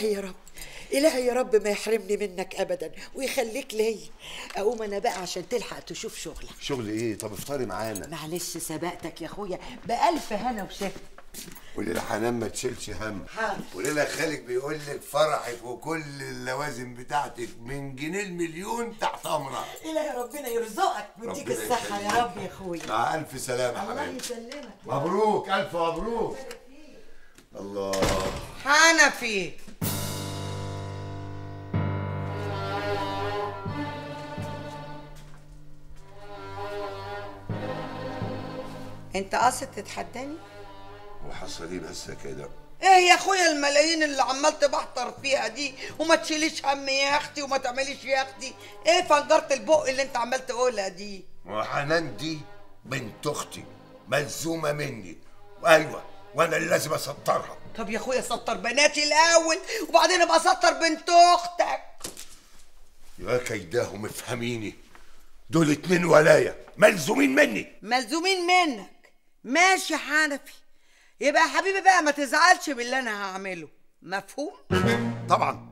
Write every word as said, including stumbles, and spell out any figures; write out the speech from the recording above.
الهي يا رب، الهي يا رب ما يحرمني منك ابدا ويخليك ليا. اقوم انا بقى عشان تلحق تشوف شغلك. شغل ايه؟ طب افطري معانا. معلش سبقتك يا اخويا بألف هنا وشفا. قولي لحنان ما تشيلش هم. حاضر. قولي لها خالك بيقول لك فرحك وكل اللوازم بتاعتك من جنيه المليون تحت امرك. الهي ربنا يرزقك ويديك الصحه يا رب يا اخويا. مع الف سلامه الله حبيبي. يسلمك. مبروك، الف مبروك. الله. حنفي، انت قاصد تتحداني؟ وحصل ايه بس كده؟ ايه يا اخويا الملايين اللي عمال تبحتر فيها دي وما تشيليش هم يا اختي وما تعمليش يا اختي؟ ايه فنجرة البق اللي انت عمال تقولها دي؟ وحنان دي بنت اختي ملزومه مني، وايوه وانا اللي لازم اسطرها. طب يا اخويا سطر بناتي الاول وبعدين ابقى سطر بنت اختك. يا كيداهم افهميني، دول اتنين ولايا ملزومين مني. ملزومين منك؟ ماشي يا حنفي، يبقى يا حبيبي بقى ما تزعلش باللي انا هعمله، مفهوم؟ طبعا